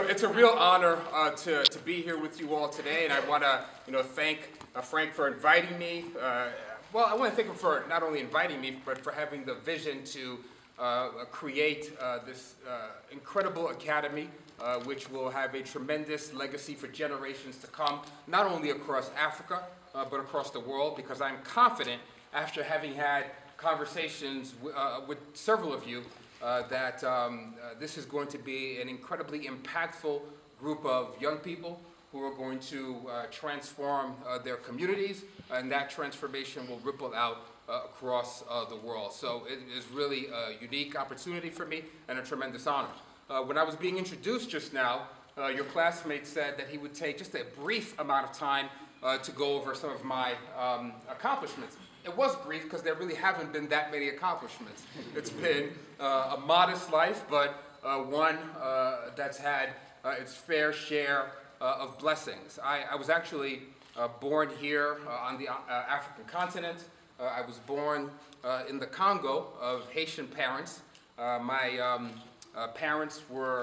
it's a real honor to be here with you all today, and I want to thank Frank for inviting me. Well, I want to thank him for not only inviting me, but for having the vision to create this incredible academy, which will have a tremendous legacy for generations to come, not only across Africa, but across the world, because I'm confident, after having had conversations with several of you, that this is going to be an incredibly impactful group of young people who are going to transform their communities, and that transformation will ripple out across the world. So it is really a unique opportunity for me and a tremendous honor. When I was being introduced just now, your classmate said that he would take just a brief amount of time to go over some of my accomplishments. It was brief because there really haven't been that many accomplishments. It's been a modest life, but one that's had its fair share of blessings. I was actually born here on the African continent. I was born in the Congo of Haitian parents. My parents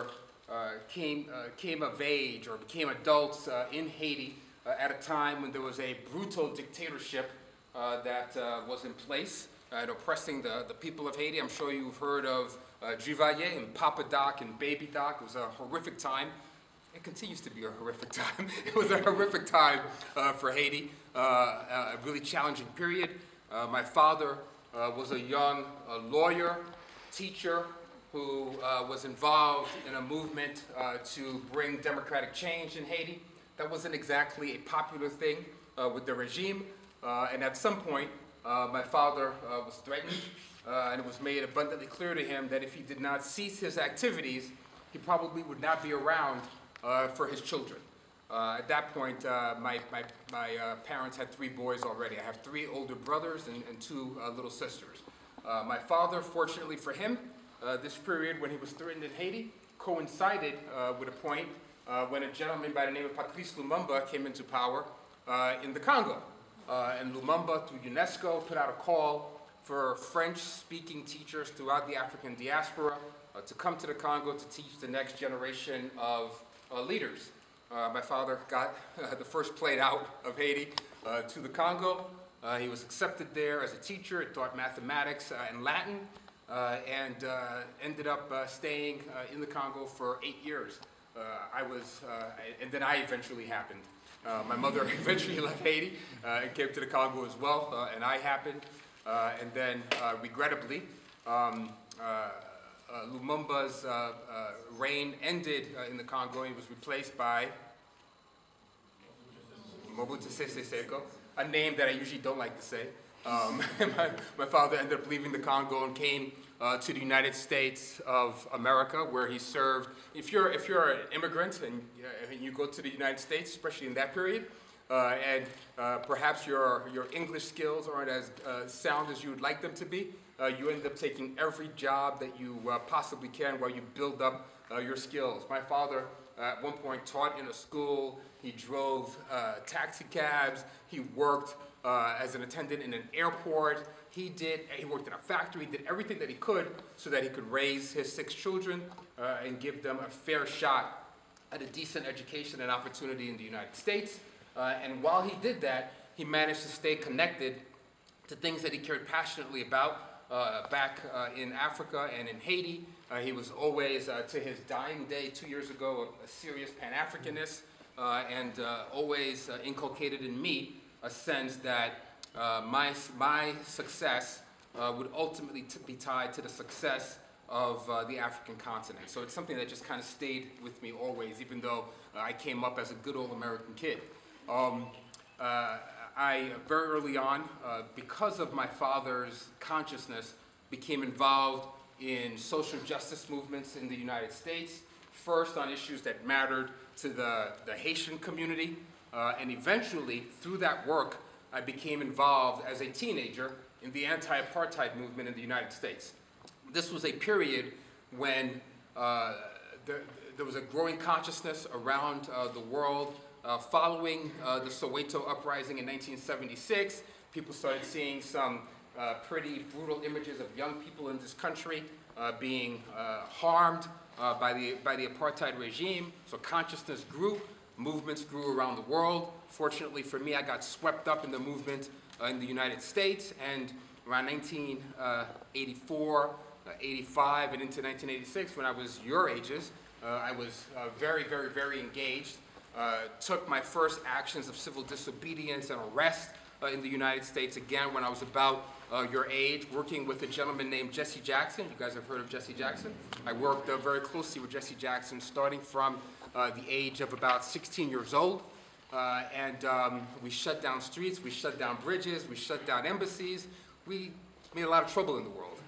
came of age or became adults in Haiti at a time when there was a brutal dictatorship that was in place and oppressing the people of Haiti. I'm sure you've heard of Duvalier and Papa Doc and Baby Doc. It was a horrific time. It continues to be a horrific time. It was a horrific time for Haiti, a really challenging period. My father was a young lawyer, teacher, who was involved in a movement to bring democratic change in Haiti. That wasn't exactly a popular thing with the regime. And at some point, my father was threatened, and it was made abundantly clear to him that if he did not cease his activities, he probably would not be around for his children. At that point, my parents had 3 boys already. I have 3 older brothers and 2 little sisters. My father, fortunately for him, this period when he was threatened in Haiti coincided with a point when a gentleman by the name of Patrice Lumumba came into power in the Congo. And Lumumba, through UNESCO, put out a call for French-speaking teachers throughout the African diaspora to come to the Congo to teach the next generation of leaders. My father got the first plane out of Haiti to the Congo. He was accepted there as a teacher. He taught mathematics and Latin, and ended up staying in the Congo for 8 years. And then I eventually happened. My mother eventually left Haiti and came to the Congo as well, and I happened. And then, regrettably, Lumumba's reign ended in the Congo. He was replaced by Mobutu Sese Seko, a name that I usually don't like to say. My father ended up leaving the Congo and came to the United States of America, where he served. If you're an immigrant and you go to the United States, especially in that period, and perhaps your English skills aren't as sound as you would like them to be, you end up taking every job that you possibly can while you build up your skills. My father at one point taught in a school. He drove taxi cabs. He worked as an attendant in an airport. He worked in a factory. He did everything that he could so that he could raise his 6 children and give them a fair shot at a decent education and opportunity in the United States. And while he did that, he managed to stay connected to things that he cared passionately about back in Africa and in Haiti. He was always, to his dying day 2 years ago, a serious Pan-Africanist, and always inculcated in me a sense that my success would ultimately be tied to the success of the African continent. So it's something that just kind of stayed with me always, even though I came up as a good old American kid. I, very early on, because of my father's consciousness, became involved in social justice movements in the United States, first on issues that mattered to the Haitian community, and eventually, through that work, I became involved as a teenager in the anti-apartheid movement in the United States. This was a period when there was a growing consciousness around the world. Following the Soweto uprising in 1976, people started seeing some pretty brutal images of young people in this country being harmed by the apartheid regime. So consciousness grew, movements grew around the world. Fortunately for me, I got swept up in the movement in the United States, and around 1984, 85, and into 1986, when I was your ages, I was very, very, very engaged. Took my first actions of civil disobedience and arrest in the United States, again, when I was about your age, working with a gentleman named Jesse Jackson. You guys have heard of Jesse Jackson? I worked very closely with Jesse Jackson starting from the age of about 16 years old. We shut down streets, we shut down bridges, we shut down embassies. We made a lot of trouble in the world.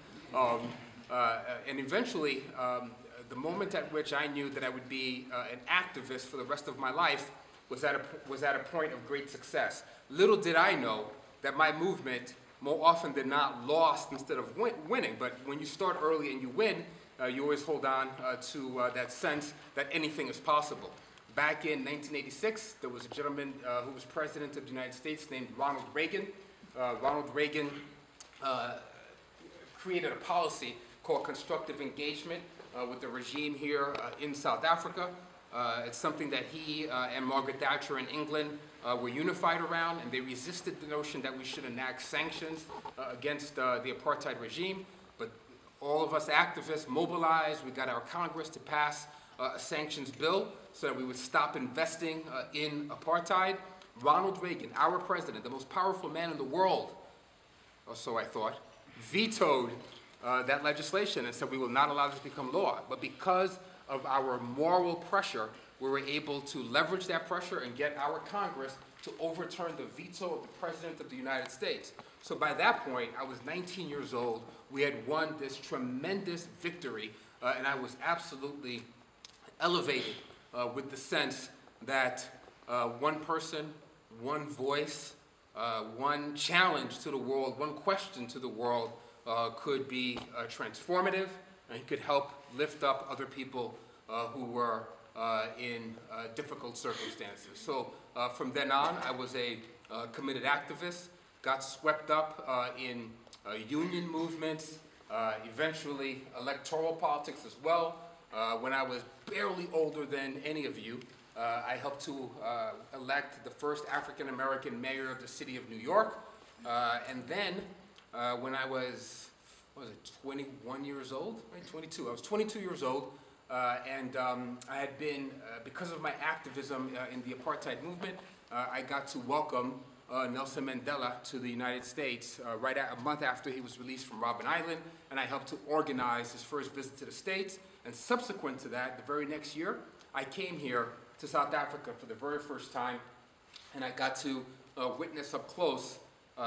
And eventually, the moment at which I knew that I would be an activist for the rest of my life was at a point of great success. Little did I know that my movement, more often than not, lost instead of winning. But when you start early and you win, you always hold on to that sense that anything is possible. Back in 1986, there was a gentleman who was president of the United States named Ronald Reagan. Ronald Reagan created a policy called constructive engagement with the regime here in South Africa. It's something that he and Margaret Thatcher in England were unified around, and they resisted the notion that we should enact sanctions against the apartheid regime. But all of us activists mobilized. We got our Congress to pass a sanctions bill so that we would stop investing in apartheid. Ronald Reagan, our president, the most powerful man in the world, or so I thought, vetoed that legislation and said we will not allow this to become law. But because of our moral pressure, we were able to leverage that pressure and get our Congress to overturn the veto of the President of the United States. So by that point, I was 19 years old. We had won this tremendous victory, and I was absolutely elevated with the sense that one person, one voice, one challenge to the world, one question to the world could be transformative and could help lift up other people who were in difficult circumstances. So from then on, I was a committed activist, got swept up in union movements, eventually electoral politics as well. When I was barely older than any of you, I helped to elect the first African-American mayor of the city of New York. And then when I was 21 years old? Right, 22. I was 22 years old, and I had been, because of my activism in the apartheid movement, I got to welcome Nelson Mandela to the United States a month after he was released from Robben Island, and I helped to organize his first visit to the States. And subsequent to that, the very next year, I came here to South Africa for the very first time, and I got to witness up close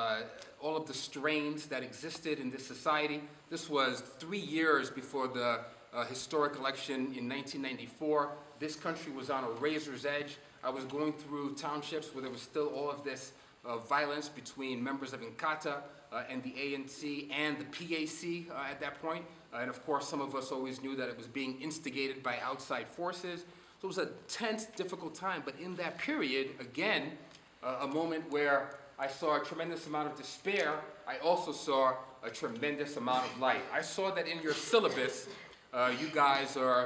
all of the strains that existed in this society. This was 3 years before the historic election in 1994. This country was on a razor's edge. I was going through townships where there was still all of this violence between members of Inkatha and the ANC and the PAC at that point. And of course, some of us always knew that it was being instigated by outside forces. So it was a tense, difficult time. But in that period, again, a moment where I saw a tremendous amount of despair, I also saw a tremendous amount of light. I saw that in your syllabus, you guys are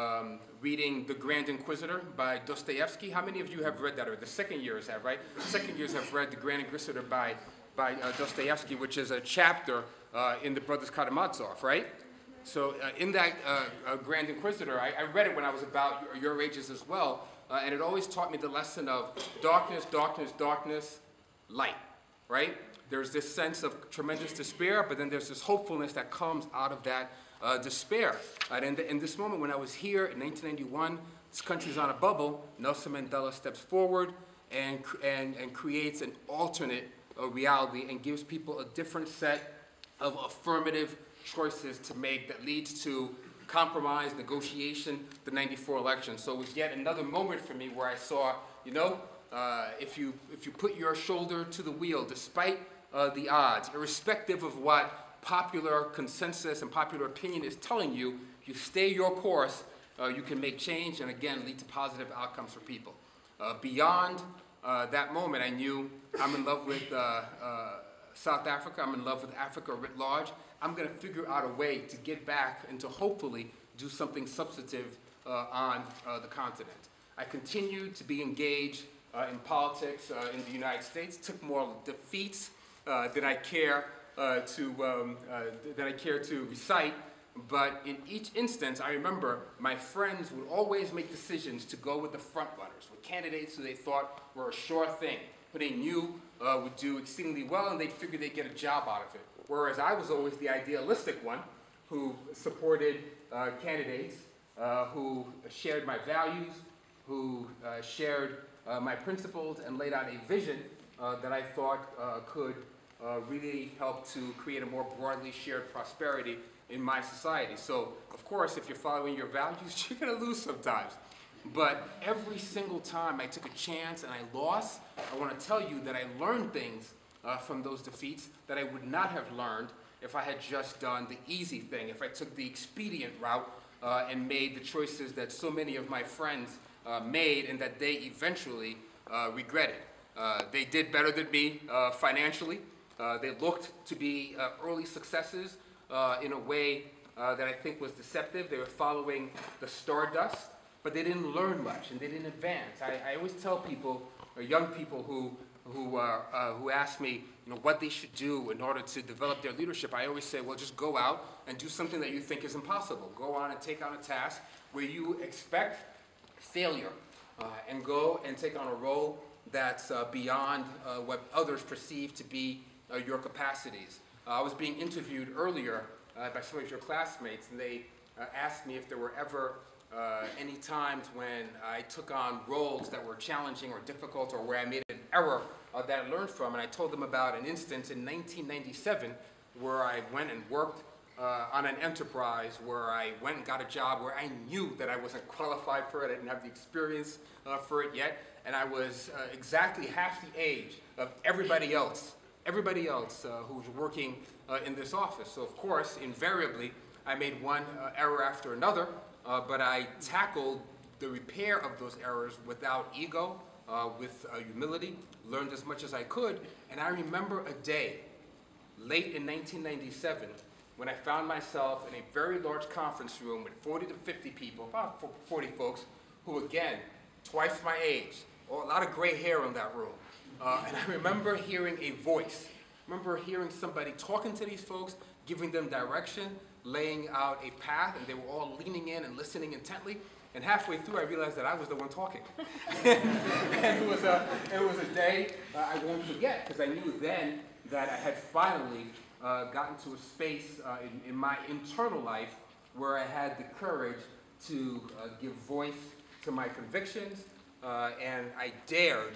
reading The Grand Inquisitor by Dostoevsky. How many of you have read that? Or the second years have, right? The second years have read The Grand Inquisitor by Dostoevsky, which is a chapter in the Brothers Karamazov, right? So in that Grand Inquisitor, I read it when I was about your ages as well, and it always taught me the lesson of darkness, darkness, darkness, light, right? There's this sense of tremendous despair, but then there's this hopefulness that comes out of that despair. And in this moment when I was here in 1991, this country's on a bubble, Nelson Mandela steps forward and creates an alternate reality and gives people a different set of affirmative choices to make that leads to compromise, negotiation, the 94 election. So it was yet another moment for me where I saw, you know, if you put your shoulder to the wheel, despite the odds, irrespective of what popular consensus and popular opinion is telling you, if you stay your course, you can make change and again lead to positive outcomes for people. Beyond that moment, I knew I'm in love with South Africa, I'm in love with Africa writ large. I'm going to figure out a way to get back and to hopefully do something substantive on the continent. I continued to be engaged in politics in the United States, took more defeats than I care to recite, but in each instance, I remember my friends would always make decisions to go with the front runners, with candidates who they thought were a sure thing, who they knew would do exceedingly well, and they figured they'd get a job out of it. Whereas I was always the idealistic one who supported candidates who shared my values, who shared my principles, and laid out a vision that I thought could really help to create a more broadly shared prosperity in my society. So, of course, if you're following your values, you're going to lose sometimes. But every single time I took a chance and I lost, I want to tell you that I learned things from those defeats that I would not have learned if I had just done the easy thing, if I took the expedient route and made the choices that so many of my friends made and that they eventually regretted. They did better than me financially. They looked to be early successes in a way that I think was deceptive. They were following the stardust, but they didn't learn much and they didn't advance. I always tell people, or young people who ask me, what they should do in order to develop their leadership, I always say, well, just go out and do something that you think is impossible. Go on and take on a task where you expect failure, and go and take on a role that's beyond what others perceive to be your capacities. I was being interviewed earlier by some of your classmates, and they asked me if there were ever any times when I took on roles that were challenging or difficult, or where I made an error that I learned from. And I told them about an instance in 1997 where I went and worked on an enterprise, where I went and got a job where I knew that I wasn't qualified for it. I didn't have the experience for it yet, and I was exactly half the age of everybody else who was working in this office. So of course, invariably, I made one error after another, but I tackled the repair of those errors without ego, with humility, learned as much as I could. And I remember a day, late in 1997, when I found myself in a very large conference room with 40 to 50 people, about 40 folks, who again, twice my age, a lot of gray hair in that room. And I remember hearing a voice. I remember hearing somebody talking to these folks, giving them direction, laying out a path, and they were all leaning in and listening intently. And halfway through, I realized that I was the one talking. And it was a day I won't forget, because I knew then that I had finally gotten to a space in my internal life where I had the courage to give voice to my convictions, and I dared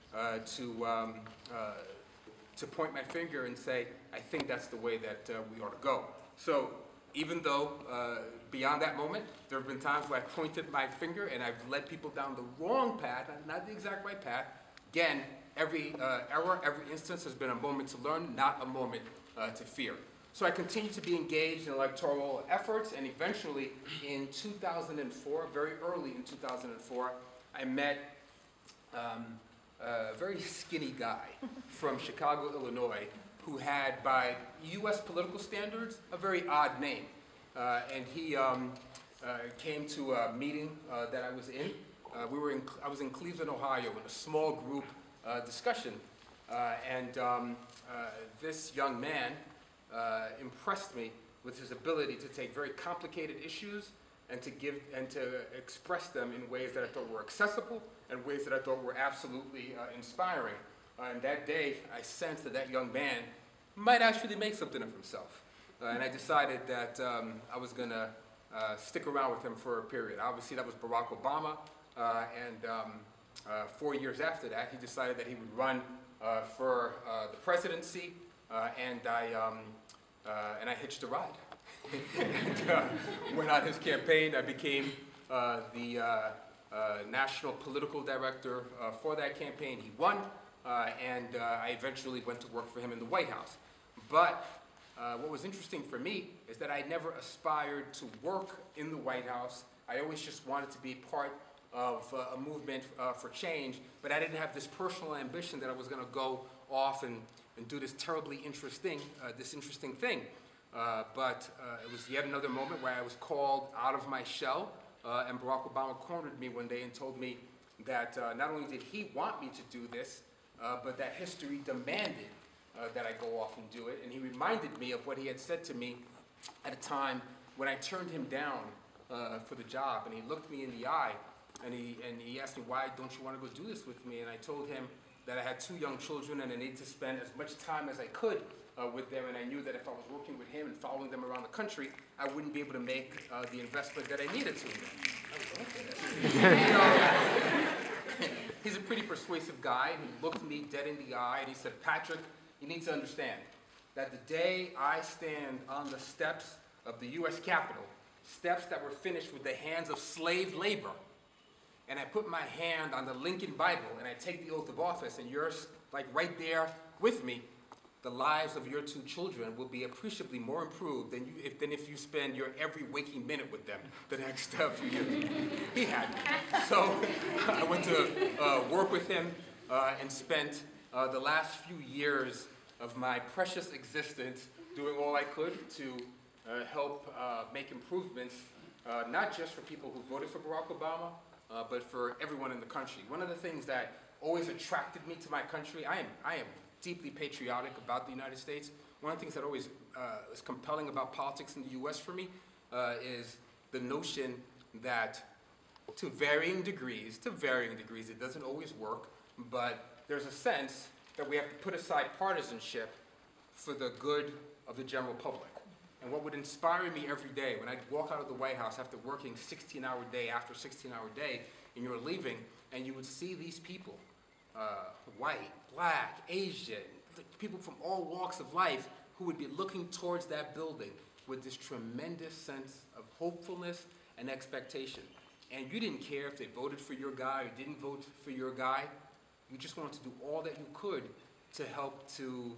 to point my finger and say, I think that's the way that we ought to go. So even though beyond that moment, there have been times where I pointed my finger and I've led people down the wrong path, not the exact right path. Again, every error, every instance has been a moment to learn, not a moment to fear. So I continued to be engaged in electoral efforts, and eventually in 2004, very early in 2004, I met a very skinny guy from Chicago, Illinois, who had, by US political standards, a very odd name. And he came to a meeting that I was in. I was in Cleveland, Ohio, in a small group discussion. This young man impressed me with his ability to take very complicated issues and to express them in ways that I thought were accessible and ways that I thought were absolutely inspiring. And that day, I sensed that that young man might actually make something of himself. And I decided that I was going to stick around with him for a period. Obviously, that was Barack Obama. 4 years after that, he decided that he would run for the presidency, and I hitched a ride. And, went on his campaign. I became the national political director for that campaign. He won, and I eventually went to work for him in the White House. But what was interesting for me is that I never aspired to work in the White House. I always just wanted to be part of a movement for change, but I didn't have this personal ambition that I was going to go off and do this terribly interesting thing. But it was yet another moment where I was called out of my shell, and Barack Obama cornered me one day and told me that not only did he want me to do this, but that history demanded that I go off and do it. And he reminded me of what he had said to me at a time when I turned him down for the job. And he looked me in the eye, and he asked me, why don't you want to go do this with me? And I told him that I had 2 young children and I needed to spend as much time as I could with them, and I knew that if I was working with him and following them around the country, I wouldn't be able to make the investment that I needed to. He's a pretty persuasive guy, and he looked me dead in the eye, and he said, Patrick, you need to understand that the day I stand on the steps of the U.S. Capitol, steps that were finished with the hands of slave labor, and I put my hand on the Lincoln Bible, and I take the oath of office, and you're like right there with me, the lives of your 2 children will be appreciably more improved than if you spend your every waking minute with them the next few years. He had me. So I went to work with him and spent the last few years of my precious existence doing all I could to help make improvements, not just for people who voted for Barack Obama, but for everyone in the country. One of the things that always attracted me to my country, I am deeply patriotic about the United States. One of the things that always is compelling about politics in the U.S. for me is the notion that to varying degrees, it doesn't always work, but there's a sense that we have to put aside partisanship for the good of the general public. And what would inspire me every day when I'd walk out of the White House after working 16-hour day after 16-hour day, and you're leaving, and you would see these people, white, black, Asian, people from all walks of life who would be looking towards that building with this tremendous sense of hopefulness and expectation. And you didn't care if they voted for your guy or didn't vote for your guy. You just wanted to do all that you could to help to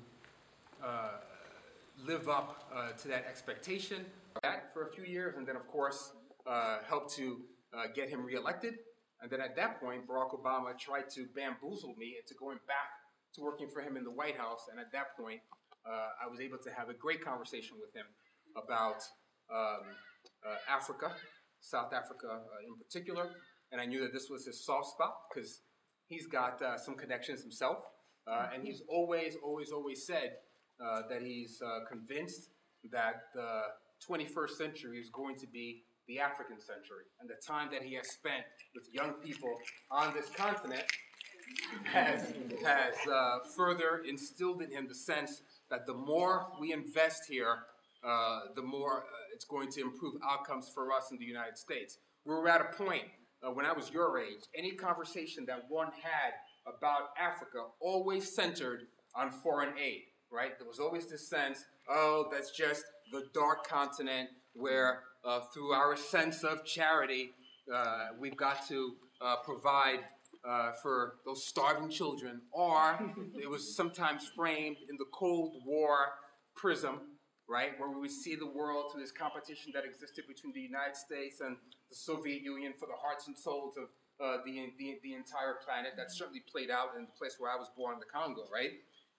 live up to that expectation. That for a few years, and then of course help to get him reelected. And then at that point, Barack Obama tried to bamboozle me into going back to working for him in the White House. And at that point, I was able to have a great conversation with him about Africa, South Africa in particular. And I knew that this was his soft spot because he's got some connections himself. And he's always said that he's convinced that the 21st century is going to be the African century. And the time that he has spent with young people on this continent has further instilled in him the sense that the more we invest here, the more it's going to improve outcomes for us in the United States. We were at a point when I was your age, any conversation that one had about Africa always centered on foreign aid, right? There was always this sense, oh, that's just the dark continent where through our sense of charity, we've got to provide for those starving children, or it was sometimes framed in the Cold War prism, right, where we would see the world through this competition that existed between the United States and the Soviet Union for the hearts and souls of the entire planet. That certainly played out in the place where I was born, in the Congo, right?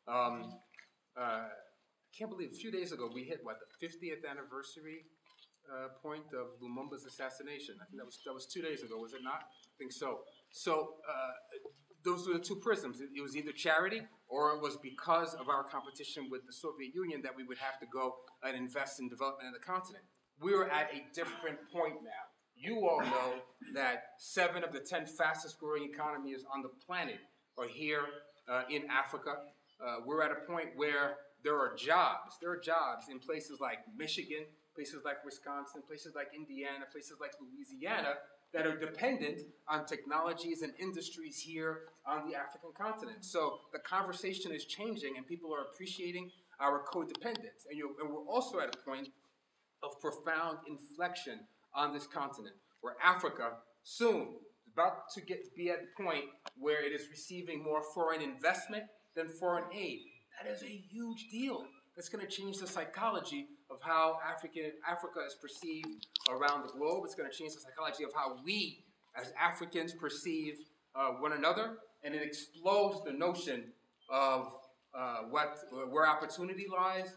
I can't believe a few days ago we hit, what, the 50th anniversary point of Lumumba's assassination. I think that was 2 days ago, was it not? I think so. So those were the two prisms. It was either charity or it was because of our competition with the Soviet Union that we would have to go and invest in development in the continent. We're at a different point now. You all know that 7 of the 10 fastest growing economies on the planet are here in Africa. We're at a point where there are jobs. There are jobs in places like Michigan, places like Wisconsin, places like Indiana, places like Louisiana that are dependent on technologies and industries here on the African continent. So the conversation is changing and people are appreciating our codependence. And we're also at a point of profound inflection on this continent where Africa soon is about to be at the point where it is receiving more foreign investment than foreign aid. That is a huge deal. That's going to change the psychology of how Africa is perceived around the globe. It's going to change the psychology of how we, as Africans, perceive one another, and it explodes the notion of where opportunity lies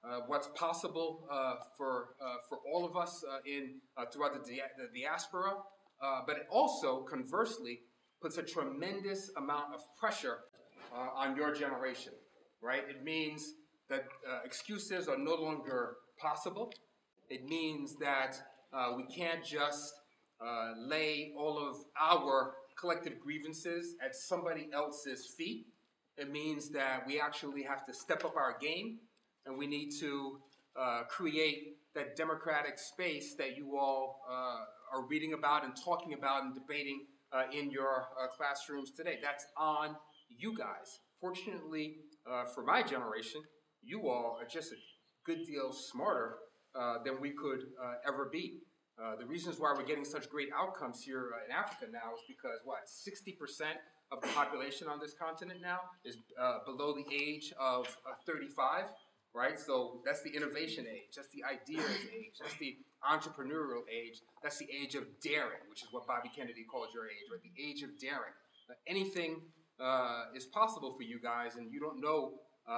what's possible for all of us throughout the diaspora, but it also, conversely, puts a tremendous amount of pressure on your generation, right? It means that excuses are no longer possible. It means that we can't just lay all of our collective grievances at somebody else's feet. It means that we actually have to step up our game, and we need to create that democratic space that you all are reading about and talking about and debating in your classrooms today. That's on you guys. Fortunately, for my generation, you all are just a good deal smarter than we could ever be. The reasons why we're getting such great outcomes here in Africa now is because, 60% of the population on this continent now is below the age of 35, right? So that's the innovation age, that's the ideas age, that's the entrepreneurial age, that's the age of daring, which is what Bobby Kennedy called your age, right? The age of daring. Anything is possible for you guys, and you don't know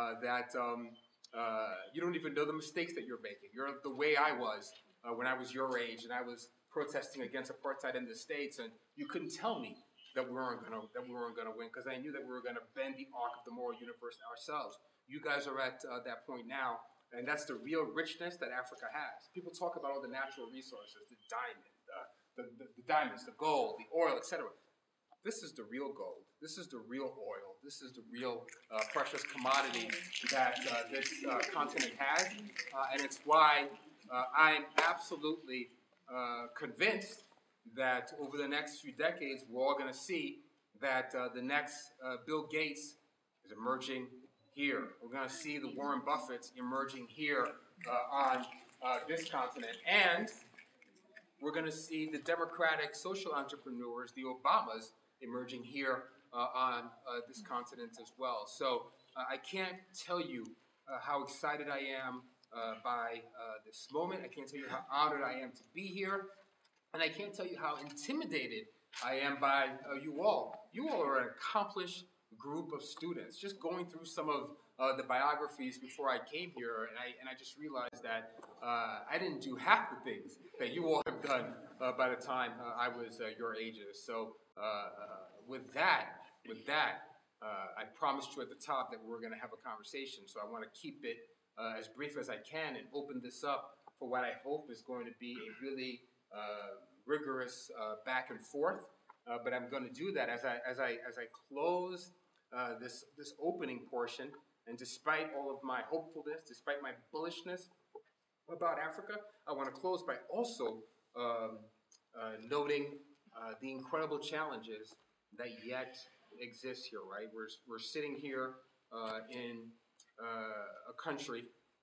you don't even know the mistakes that you're making. You're the way I was when I was your age, and I was protesting against apartheid in the States, and you couldn't tell me that we weren't gonna win, because I knew that we were gonna bend the arc of the moral universe ourselves. You guys are at that point now, and that's the real richness that Africa has. People talk about all the natural resources, the diamonds, the gold, the oil, etc. This is the real gold. This is the real oil. This is the real precious commodity that this continent has, and it's why I'm absolutely convinced that over the next few decades, we're all going to see that the next Bill Gates is emerging here. We're going to see the Warren Buffetts emerging here on this continent, and we're going to see the democratic social entrepreneurs, the Obamas, emerging here on this continent as well. So I can't tell you how excited I am by this moment. I can't tell you how honored I am to be here. And I can't tell you how intimidated I am by you all. You all are an accomplished group of students. Just going through some of the biographies before I came here, and I just realized that I didn't do half the things that you all have done by the time I was your ages. So with that, I promised you at the top that we were going to have a conversation. So I want to keep it as brief as I can and open this up for what I hope is going to be a really rigorous back and forth. But I'm going to do that as I close this opening portion. And despite all of my hopefulness, despite my bullishness about Africa, I want to close by also noting the incredible challenges that yet exist here, right? We're sitting here in a country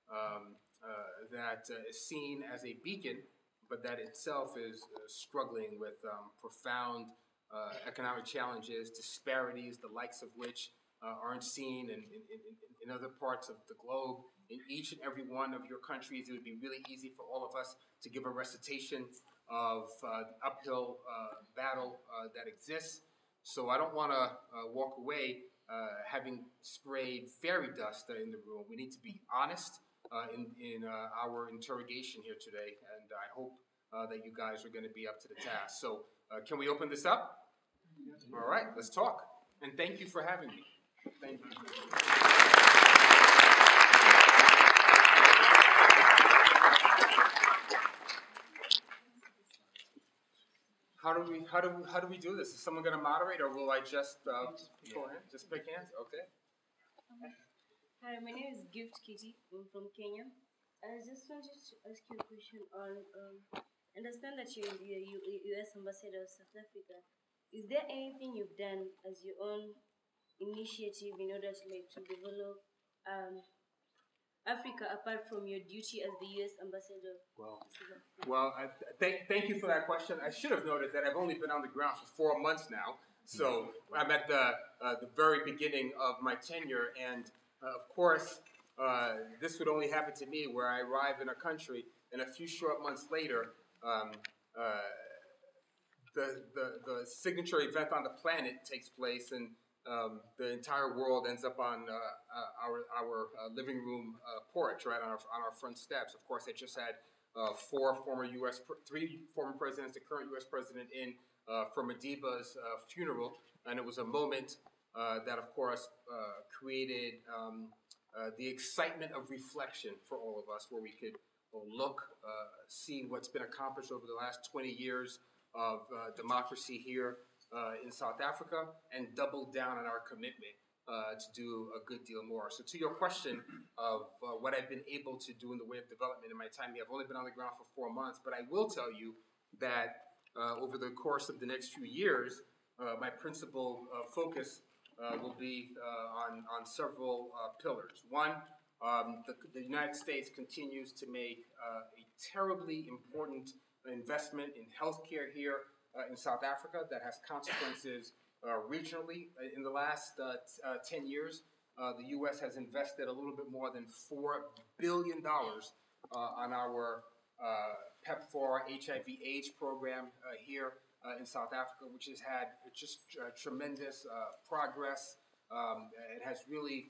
that is seen as a beacon, but that itself is struggling with profound economic challenges, disparities, the likes of which aren't seen in other parts of the globe. In each and every one of your countries, it would be really easy for all of us to give a recitation of the uphill battle that exists. So I don't want to walk away having sprayed fairy dust in the room. We need to be honest in our interrogation here today, and I hope that you guys are going to be up to the task. So can we open this up? All right, let's talk. And thank you for having me. Thank you. How do we do this? Is someone going to moderate, or will I just go ahead? Just pick hands? Okay. Hi, my name is Gift Kitty. I'm from Kenya. I just wanted to ask you a question on. Understand that you're the U.S. Ambassador of South Africa. Is there anything you've done as your own initiative in order to develop Africa apart from your duty as the U.S. Ambassador? Thank you for that question. I should have noted that I've only been on the ground for 4 months now, so I'm at the very beginning of my tenure, and of course, this would only happen to me where I arrive in a country, and a few short months later, the signature event on the planet takes place, and the entire world ends up on our living room porch, right, on our front steps. Of course, I just had three former presidents, the current U.S. president in for Madiba's funeral, and it was a moment that, of course, created the excitement of reflection for all of us, where we could look, see what's been accomplished over the last 20 years of democracy here in South Africa, and double down on our commitment to do a good deal more. So to your question of what I've been able to do in the way of development in my time here, I've only been on the ground for 4 months, but I will tell you that over the course of the next few years, my principal focus will be on several pillars. One, the United States continues to make a terribly important investment in healthcare here in South Africa that has consequences regionally. In the last 10 years, the U.S. has invested a little bit more than $4 billion on our PEPFAR HIV/AIDS program here in South Africa, which has had just tremendous progress. It has really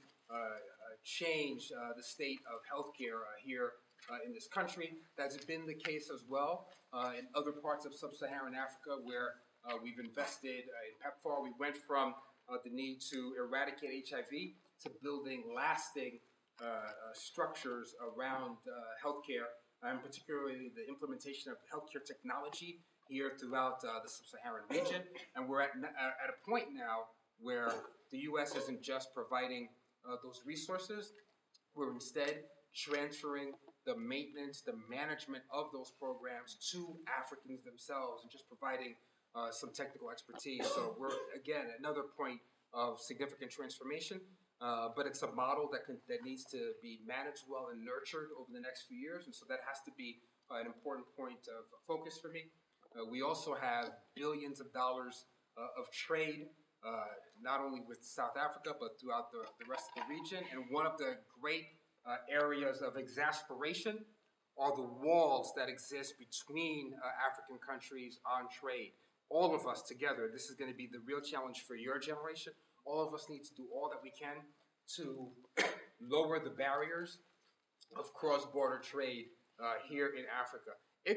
changed the state of healthcare here in this country. That's been the case as well in other parts of sub-Saharan Africa, where we've invested in PEPFAR. We went from the need to eradicate HIV to building lasting structures around healthcare, and particularly the implementation of healthcare technology here throughout the sub-Saharan region. And we're at a point now where the U.S. isn't just providing those resources, we're instead transferring the maintenance, the management of those programs to Africans themselves, and just providing some technical expertise. So we're, again, another point of significant transformation, but it's a model that needs to be managed well and nurtured over the next few years, and so that has to be an important point of focus for me. We also have billions of dollars of trade, not only with South Africa, but throughout the rest of the region. And one of the great areas of exasperation are the walls that exist between African countries on trade. All of us together, this is going to be the real challenge for your generation. All of us need to do all that we can to lower the barriers of cross-border trade here in Africa.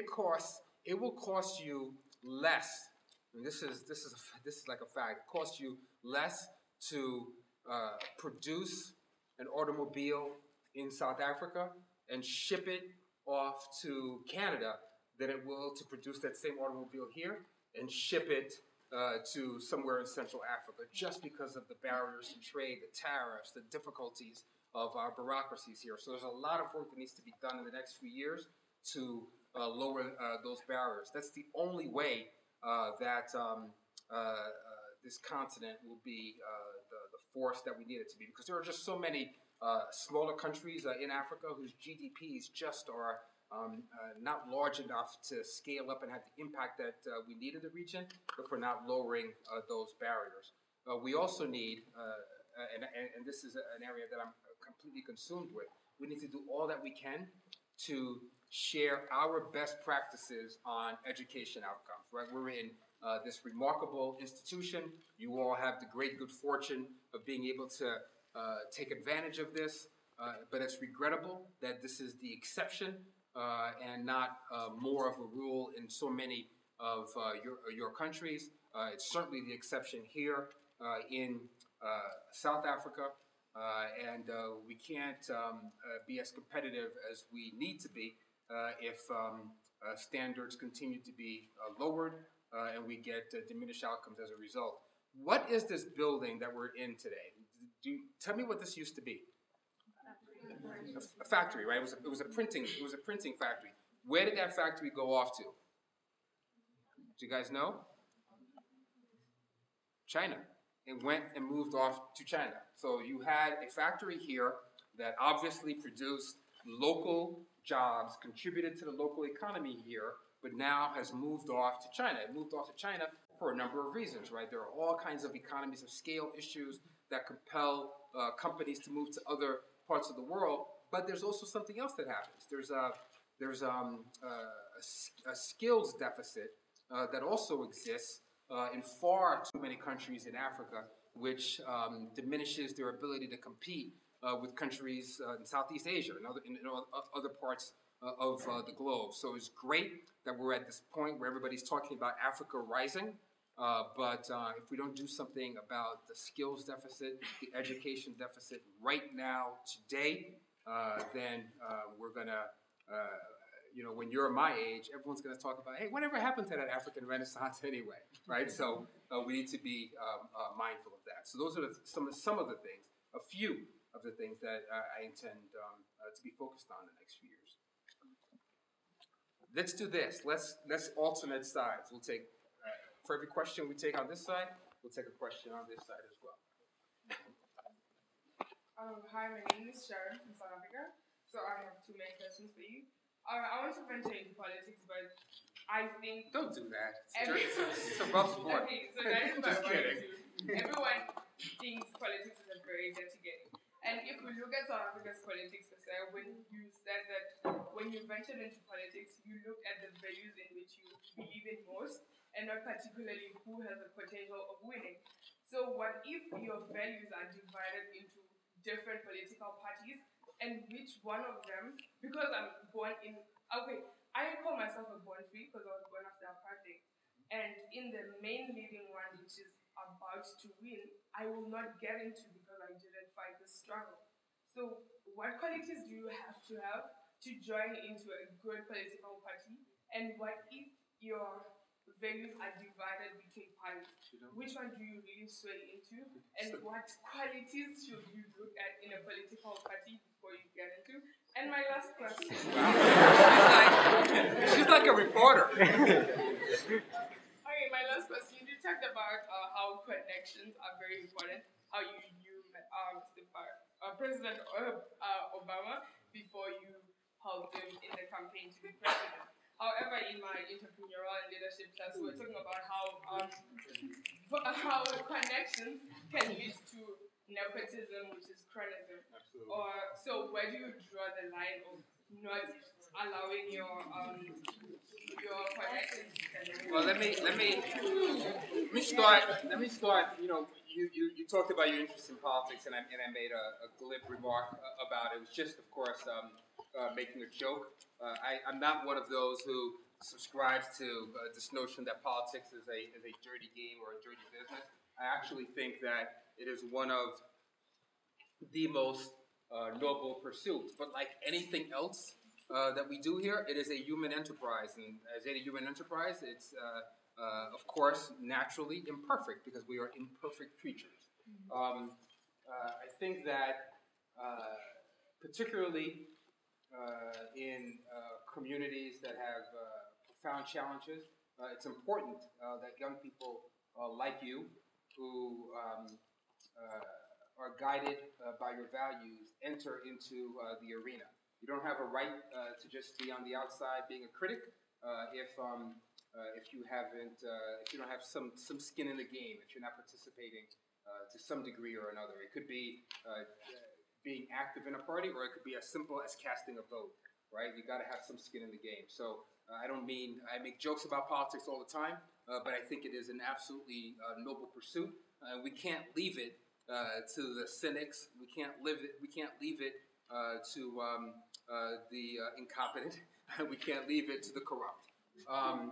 It will cost you less, and this is like a fact. It costs you less to produce an automobile in South Africa and ship it off to Canada than it will to produce that same automobile here and ship it to somewhere in Central Africa, just because of the barriers to trade, the tariffs, the difficulties of our bureaucracies here. So there's a lot of work that needs to be done in the next few years to lower those barriers. That's the only way that this continent will be the force that we need it to be, because there are just so many smaller countries in Africa whose GDPs just are not large enough to scale up and have the impact that we need in the region, if we're not lowering those barriers. We also need, and this is an area that I'm completely consumed with, we need to do all that we can to share our best practices on education outcomes, right? We're in this remarkable institution. You all have the great good fortune of being able to take advantage of this, but it's regrettable that this is the exception and not more of a rule in so many of your countries. It's certainly the exception here in South Africa, and we can't be as competitive as we need to be if standards continue to be lowered and we get diminished outcomes as a result. What is this building that we're in today? Tell me what this used to be. A factory, right? It was a printing factory. Where did that factory go off to? Do you guys know? China. It went and moved off to China. So you had a factory here that obviously produced local jobs, contributed to the local economy here, but now has moved off to China. It moved off to China for a number of reasons, right? There are all kinds of economies of scale issues that compel companies to move to other parts of the world, but there's also something else that happens. There's a skills deficit that also exists in far too many countries in Africa which diminishes their ability to compete with countries in Southeast Asia and other parts of the globe. So it's great that we're at this point where everybody's talking about Africa rising, but if we don't do something about the skills deficit, the education deficit right now, today, then we're going to, when you're my age, everyone's going to talk about, hey, whatever happened to that African Renaissance anyway, right? So we need to be mindful of that. So those are some of the things, a few of the things that I intend to be focused on in the next few years. Let's do this. Let's alternate sides. We'll take, for every question we take on this side, we'll take a question on this side as well. Hi, my name is Sharon from South Africa. So I have two main questions for you. I want to venture into politics, but I think... Don't do that. It's a rough sport. Okay, so that is my point too. Everyone thinks politics is a very dirty game. And if we look at South Africa's politics, when you said that when you ventured into politics, you looked at the values in which you believe in most, and not particularly who has the potential of winning. So what if your values are divided into different political parties, and which one of them, because I'm born in, I call myself a born free because I was born after apartheid, and in the main leading one, which is about to win, I will not get into because I didn't fight the struggle. So what qualities do you have to join into a good political party, and what if your values are divided between parties? Which one do you really sway into, and what qualities should you look at in a political party before you get into? And my last question. She's like a reporter. Okay, my last question. You talked about how connections are very important. How you met President Obama before you helped him in the campaign to be president. However, in my entrepreneurial and leadership class, we're talking about how connections can lead to nepotism, which is cronyism. Absolutely. So where do you draw the line of not allowing your connections to connect? Well, let me start. You talked about your interest in politics, and I made a glib remark about it. It was just, of course, making a joke. I'm not one of those who subscribes to this notion that politics is a dirty game or a dirty business. I actually think that it is one of the most noble pursuits. But like anything else that we do here, it is a human enterprise. And as a human enterprise, it's, of course, naturally imperfect because we are imperfect creatures. I think that particularly in communities that have profound challenges, it's important that young people like you who are guided by your values enter into the arena. You don't have a right to just be on the outside being a critic if you don't have some skin in the game, if you're not participating to some degree or another. It could be being active in a party, or it could be as simple as casting a vote, right? You got to have some skin in the game. So I make jokes about politics all the time, but I think it is an absolutely noble pursuit. We can't leave it to the cynics. We can't leave it to the incompetent. We can't leave it to the corrupt. On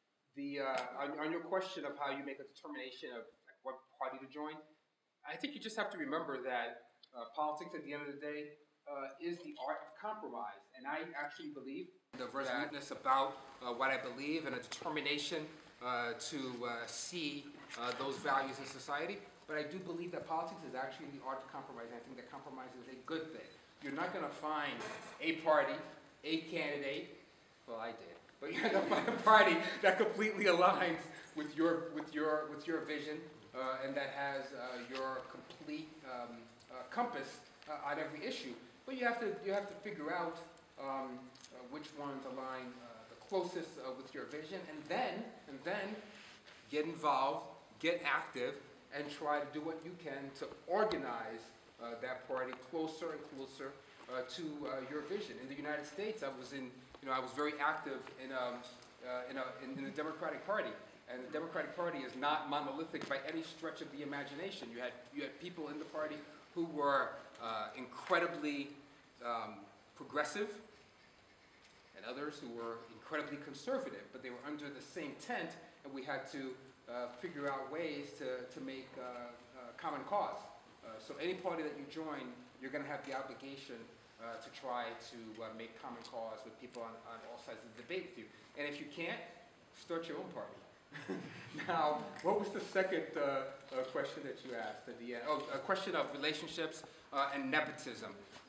your question of how you make a determination of what party to join, I think you just have to remember that politics at the end of the day is the art of compromise. And I actually believe the resoluteness about what I believe and a determination to see those values in society. But I do believe that politics is actually the art of compromise. And I think that compromise is a good thing. You're not going to find a party, a candidate, well, I did, but you're going to find a party that completely aligns with your vision and that has your complete compass on every issue. But you have to figure out which ones align the closest with your vision, and then get involved, get active, and try to do what you can to organize that party closer and closer to your vision. In the United States, I was very active in the Democratic Party, And the Democratic Party is not monolithic by any stretch of the imagination. You had people in the party who were incredibly progressive, and others who were incredibly conservative, but they were under the same tent, and we had to figure out ways to make common cause. So any party that you join, you're going to have the obligation to try to make common cause with people on all sides of the debate with you. And if you can't, start your own party. Now, what was the second question that you asked at the end? Oh, a question of relationships and nepotism.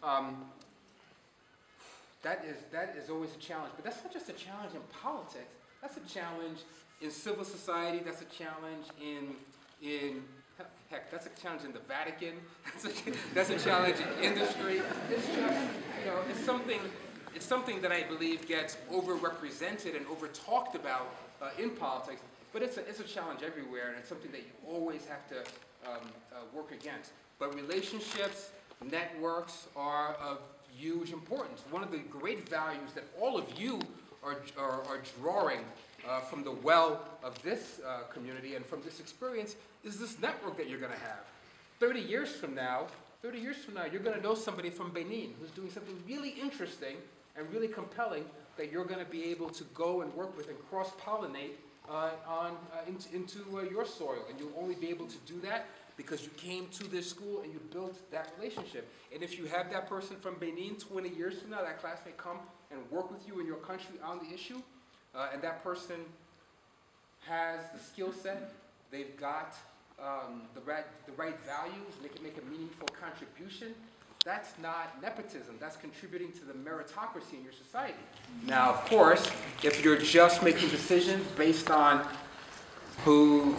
That is always a challenge, but that's not just a challenge in politics. That's a challenge in civil society. That's a challenge in heck, that's a challenge in the Vatican. That's a challenge in industry. It's just, it's something that I believe gets overrepresented and over-talked about in politics, but it's a challenge everywhere, and it's something that you always have to work against. But relationships, networks are of huge importance. One of the great values that all of you are drawing from the well of this community and from this experience is this network that you're going to have. 30 years from now, you're going to know somebody from Benin who's doing something really interesting and really compelling that you're going to be able to go and work with and cross-pollinate into your soil. And you'll only be able to do that because you came to this school and you built that relationship. And if you have that person from Benin 20 years from now, that classmate come and work with you in your country on the issue, and that person has the skill set, they've got the right values, they can make a meaningful contribution, that's not nepotism, that's contributing to the meritocracy in your society. Now, of course, if you're just making decisions based on who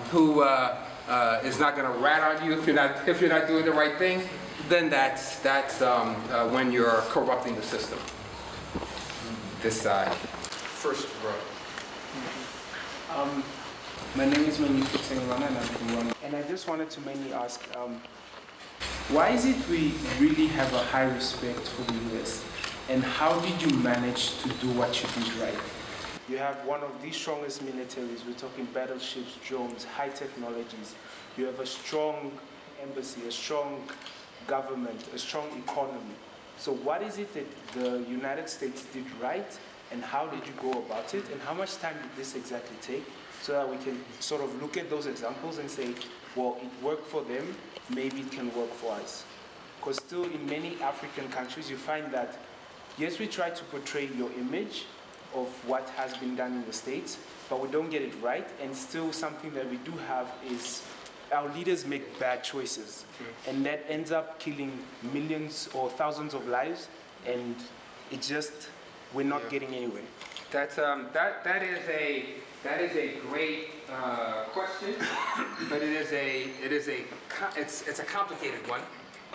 is not going to rat on you if you're not doing the right thing, then that's when you're corrupting the system. This side, first row. My name is Manifu Tengwana and I'm from Rwanda. And I just wanted to mainly ask, why is it we really have a high respect for the US? And how did you manage to do what you did right? You have one of the strongest militaries. We're talking battleships, drones, high technologies. You have a strong embassy, a strong government, a strong economy. So what is it that the United States did right, and how did you go about it, and how much time did this exactly take, so that we can sort of look at those examples and say, well, it worked for them, maybe it can work for us. Because still in many African countries, you find that, yes, we try to portray your image of what has been done in the States, but we don't get it right, and still something that we do have is our leaders make bad choices, and that ends up killing millions or thousands of lives, and it just, we're not getting anywhere. That is a great question, but it's a complicated one,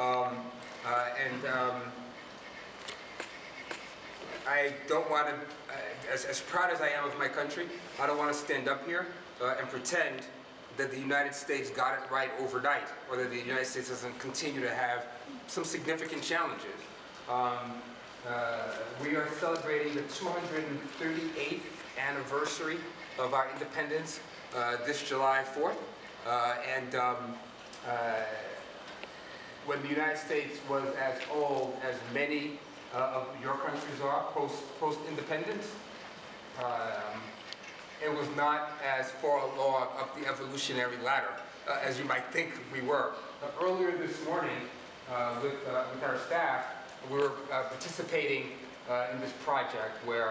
I don't want to, as proud as I am of my country, I don't want to stand up here and pretend that the United States got it right overnight, or that the United States doesn't continue to have some significant challenges. We are celebrating the 238th anniversary of our independence this July 4th. When the United States was as old as many of your countries are post-independence, it was not as far along up the evolutionary ladder as you might think we were. Earlier this morning, with our staff, we were participating in this project where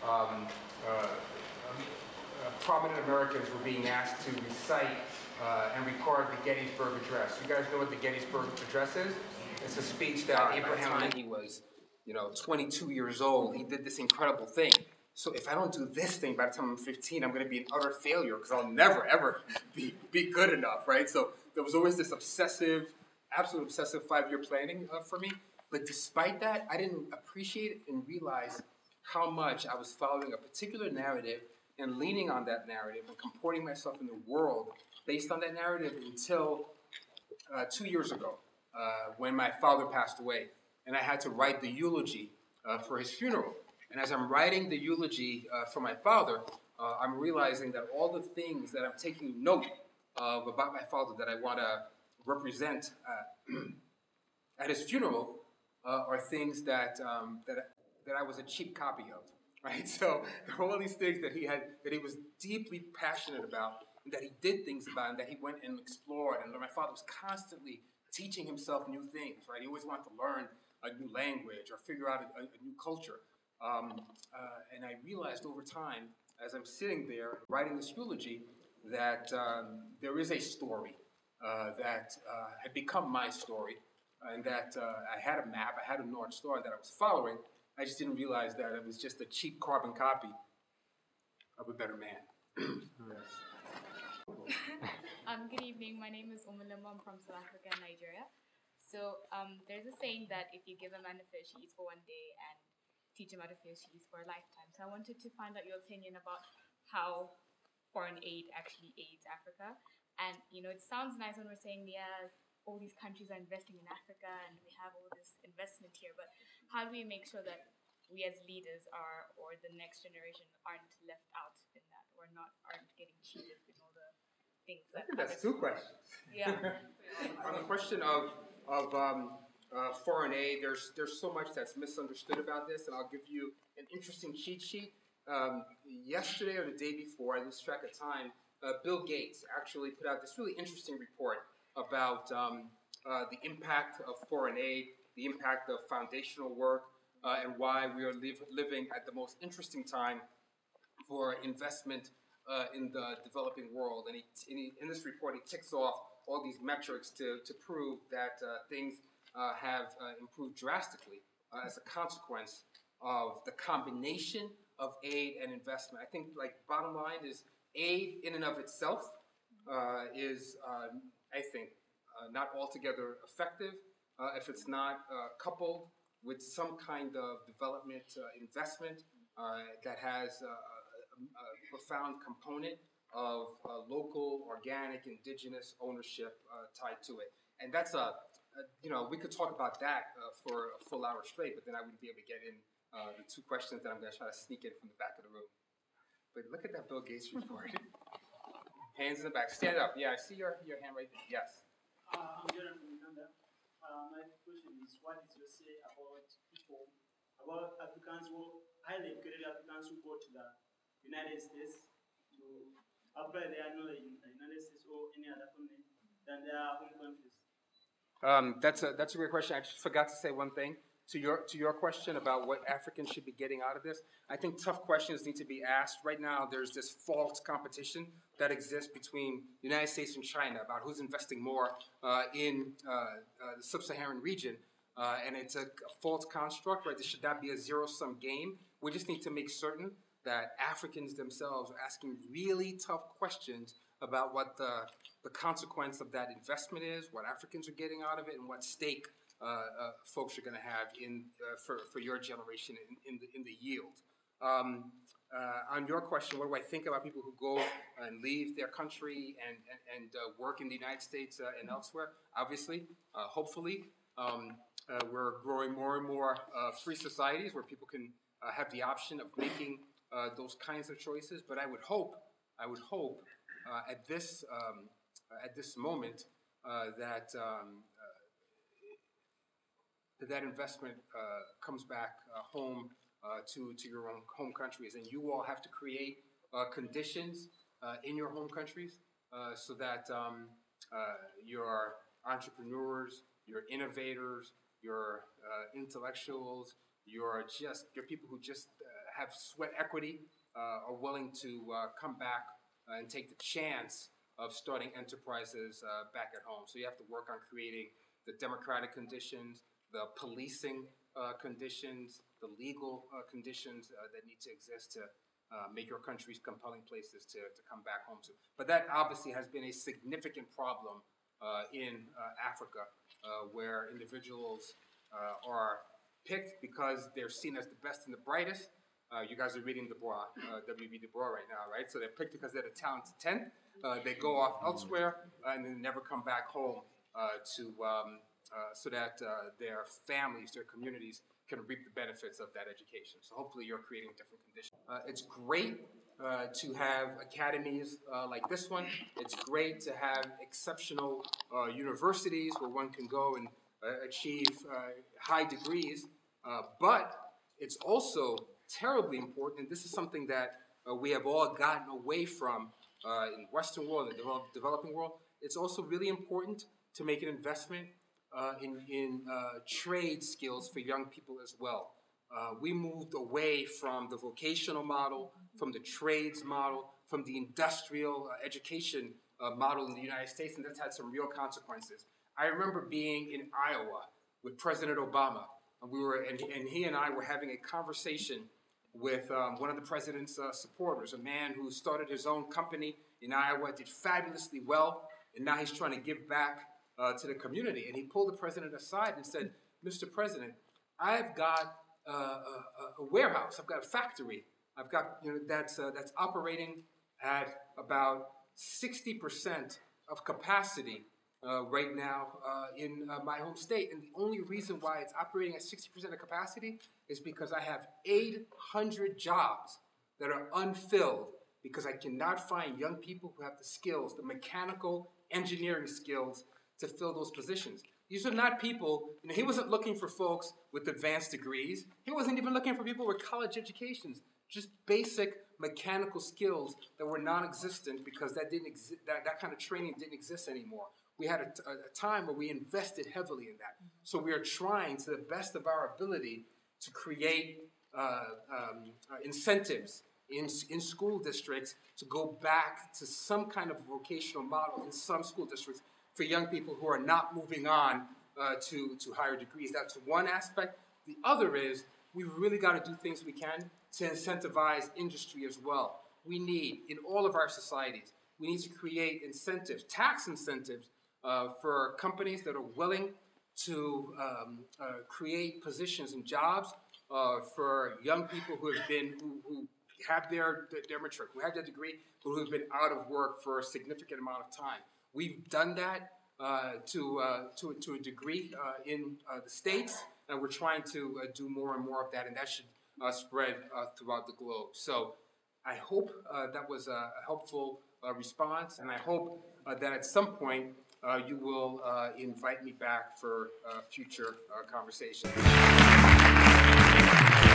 prominent Americans were being asked to recite and record the Gettysburg Address. You guys know what the Gettysburg Address is? It's a speech that Abraham Lincoln, he was, 22 years old. He did this incredible thing. So if I don't do this thing by the time I'm 15, I'm going to be an utter failure because I'll never, ever be good enough, right? So there was always this absolute obsessive 5-year planning for me. But despite that, I didn't appreciate and realize how much I was following a particular narrative and leaning on that narrative and comporting myself in the world based on that narrative until 2 years ago when my father passed away. And I had to write the eulogy for his funeral. And as I'm writing the eulogy for my father, I'm realizing that all the things that I'm taking note of about my father that I want to represent at his funeral are things that I was a cheap copy of, right? So there were all these things that he was deeply passionate about, and that he did things about, and that he went and explored. And my father was constantly teaching himself new things, right? He always wanted to learn a new language or figure out a new culture. And I realized over time, as I'm sitting there writing this eulogy, that there is a story that had become my story, and that I had a map, I had a North Star that I was following. I just didn't realize that it was just a cheap carbon copy of a better man. Good evening. My name is Umulema. I'm from South Africa and Nigeria. So there's a saying that if you give a man a fish, he eats for one day, and teach him how to fish, he eats for a lifetime. So I wanted to find out your opinion about how foreign aid actually aids Africa. And, it sounds nice when we're saying, yeah, all these countries are investing in Africa and we have all this investment here, but how do we make sure that we as leaders or the next generation aren't left out in that, or aren't getting cheated in all the things that... I think that's two questions. Yeah. On the question of foreign aid, there's so much that's misunderstood about this, and I'll give you an interesting cheat sheet. Yesterday or the day before, I lose track of time, Bill Gates actually put out this really interesting report about the impact of foreign aid, the impact of foundational work, and why we are living at the most interesting time for investment in the developing world. And in this report, he ticks off all these metrics to prove that things have improved drastically as a consequence of the combination of aid and investment. I think, bottom line is aid in and of itself is, I think, not altogether effective if it's not coupled with some kind of development investment that has a profound component of local, organic, indigenous ownership tied to it. And that's we could talk about that for a full hour straight, but then I wouldn't be able to get in the two questions that I'm going to try to sneak in from the back of the room. But look at that Bill Gates report. Hands in the back. Stand up. Yeah, I see your hand right there. Yes. I'm Jordan from Uganda. My question is, what is your say about Africans highly educated Africans who go to the United States to apply their knowledge in the United States or any other country than their home countries? That's a great question. I just forgot to say one thing to your question about what Africans should be getting out of this. I think tough questions need to be asked. Right now, there's this false competition that exists between the United States and China about who's investing more in the sub-Saharan region. And it's a false construct, right? This should not be a zero-sum game. We just need to make certain that Africans themselves are asking really tough questions about what the consequence of that investment is, what Africans are getting out of it, and what stake folks are going to have for your generation in the yield. On your question, what do I think about people who go and leave their country and work in the United States and elsewhere? Obviously, hopefully, we're growing more and more free societies where people can have the option of making those kinds of choices. But I would hope at this moment that investment comes back home to your own home countries, and you all have to create conditions in your home countries so that your entrepreneurs, your innovators, your intellectuals, your people who just have sweat equity are willing to come back and take the chance of starting enterprises back at home. So you have to work on creating the democratic conditions, the policing conditions, the legal conditions that need to exist to make your countries compelling places to come back home to. But that obviously has been a significant problem in Africa, where individuals are picked because they're seen as the best and the brightest. You guys are reading Du Bois, W.B. Du Bois right now, right? So they're picked because they're the talented 10. They go off elsewhere and then never come back home so that their families, their communities can reap the benefits of that education. So hopefully you're creating different conditions. It's great to have academies like this one. It's great to have exceptional universities where one can go and achieve high degrees, but it's also terribly important, and this is something that we have all gotten away from in the Western world, the developing world. It's also really important to make an investment in trade skills for young people as well. We moved away from the vocational model, from the trades model, from the industrial education model in the United States, and that's had some real consequences. I remember being in Iowa with President Obama, and he and I were having a conversation with one of the president's supporters, a man who started his own company in Iowa, did fabulously well, and now he's trying to give back to the community. And he pulled the president aside and said, "Mr. President, I've got a warehouse, I've got a factory, I've got that's operating at about 60% of capacity right now in my home state, and the only reason why it's operating at 60% of capacity is because I have 800 jobs that are unfilled because I cannot find young people who have the skills, the mechanical engineering skills to fill those positions." These are not people, he wasn't looking for folks with advanced degrees. He wasn't even looking for people with college educations, just basic mechanical skills that were non-existent because that kind of training didn't exist anymore. We had a time where we invested heavily in that. So we are trying to the best of our ability to create incentives in school districts to go back to some kind of vocational model in some school districts for young people who are not moving on to higher degrees. That's one aspect. The other is we've really got to do things we can to incentivize industry as well. We need, in all of our societies, we need to create incentives, tax incentives for companies that are willing to create positions and jobs for young people who have their matric, who have their degree, but who have been out of work for a significant amount of time. We've done that to a degree in the States, and we're trying to do more and more of that, and that should spread throughout the globe. So I hope that was a helpful response, and I hope that at some point you will invite me back for future conversations.